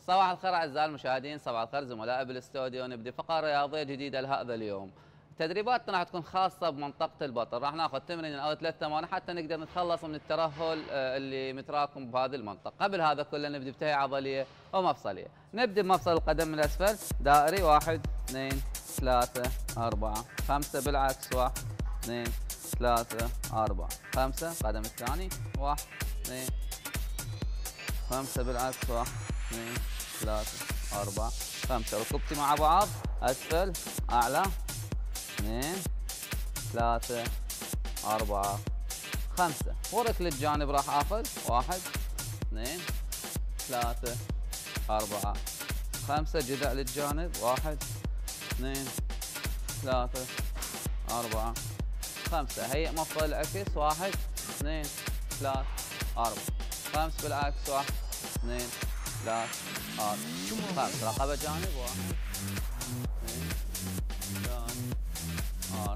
صباح الخير اعزائي المشاهدين، صباح الخير زملائي بالاستوديو. نبدي فقره رياضيه جديده لهذا اليوم. تدريباتنا راح تكون خاصه بمنطقه البطن، راح ناخذ تمرين او 3 تمارين حتى نقدر نتخلص من الترهل اللي متراكم بهذه المنطقه. قبل هذا كله نبدي بتهيئه عضليه ومفصليه. نبدي بمفصل القدم من الاسفل دائري، 1 2 3 4 5 بالعكس، 1 2 3 4 5. القدم الثاني 1 2 5 بالعكس، 1 2 3 4 5. ركبتي مع بعض، اسفل اعلى، 2 3 4 5. ورك للجانب راح اخذ 1 2 3 4 5. جذع للجانب، 1 2 3 4 5. هيئ مفصل العكس، 1 2 3 4 5 بالعكس، 1 2 3 4 5. رقبة جانب، 1 2 3 4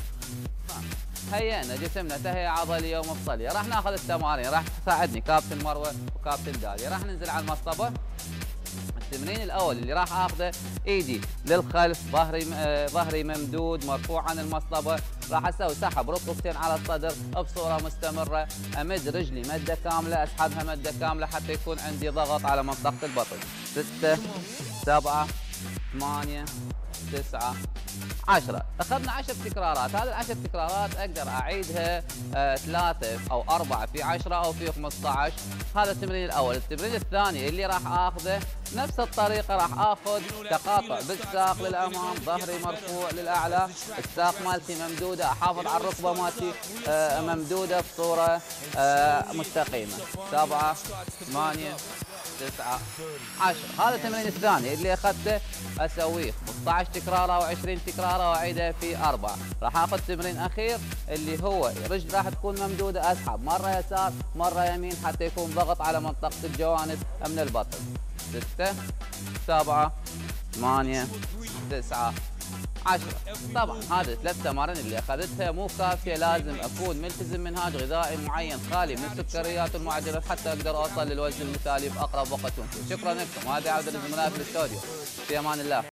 5. هيئنا جسمنا تهيئة عضلية ومفصلية. راح ناخذ التمارين، راح تساعدني كابتن مروة وكابتن داليا. راح ننزل على المصطبة. التمرين الاول اللي راح اخذه، ايدي للخلف، ظهري ممدود مرفوع عن المصطبه. راح اسوي سحب ركبتين على الصدر بصوره مستمره، امد رجلي مده كامله، اسحبها مده كامله حتى يكون عندي ضغط على منطقه البطن. 6 7 8 9 10. اخذنا 10 تكرارات. هذه ال10 تكرارات اقدر اعيدها 3 او 4 في 10 او في 15. هذا التمرين الاول. التمرين الثاني اللي راح اخذه نفس الطريقه، راح اخذ تقاطع بالساق للامام، ظهري مرفوع للاعلى، الساق مالتي ممدوده، احافظ على الركبه مالتي ممدوده بصوره مستقيمه. 7 8 9 10. هذا التمرين الثاني اللي اخذته اسويه 15 تكرار او 20 تكرار واعيدها في 4. راح اخذ تمرين اخير اللي هو رجل راح تكون ممدوده، اسحب مره يسار مره يمين حتى يكون ضغط على منطقه الجوانب من البطن. 6 7 8 9 10. طبعا هذه 3 تمارين اللي اخذتها مو كافيه، لازم اكون ملتزم منهاج غذائي معين خالي من السكريات والمعدلات حتى اقدر اوصل للوزن المثالي باقرب وقت ممكن. شكرا لكم، وهذه عوده للزملاء في الاستوديو. في امان الله.